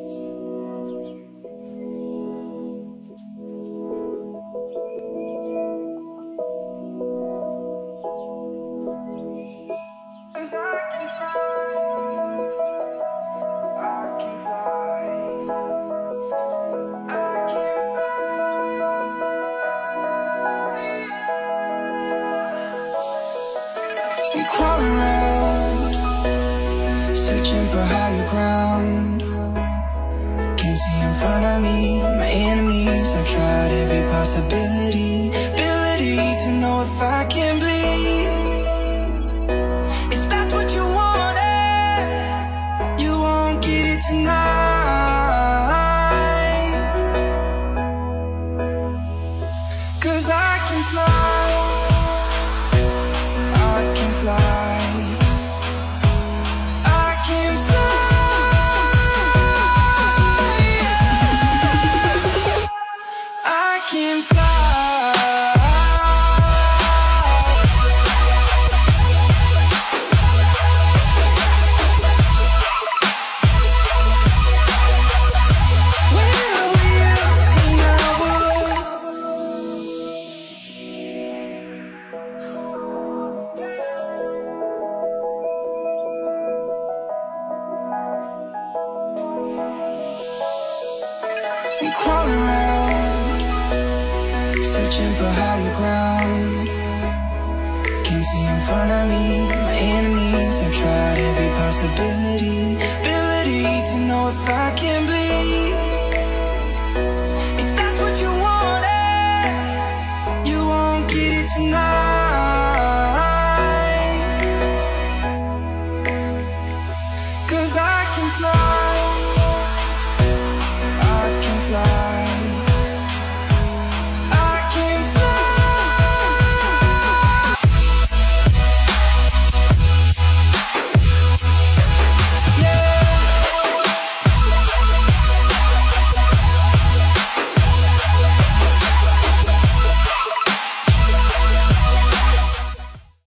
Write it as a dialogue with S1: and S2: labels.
S1: I'm crawling around, searching for higher ground. Can't see in front of me, my enemies. I've tried every possibility, ability to know if I can bleed. If that's what you wanted, you won't get it tonight. 'Cause I can fly, I'm crawling around, searching for higher ground. Can't see in front of me, my enemies. I've tried every possibility,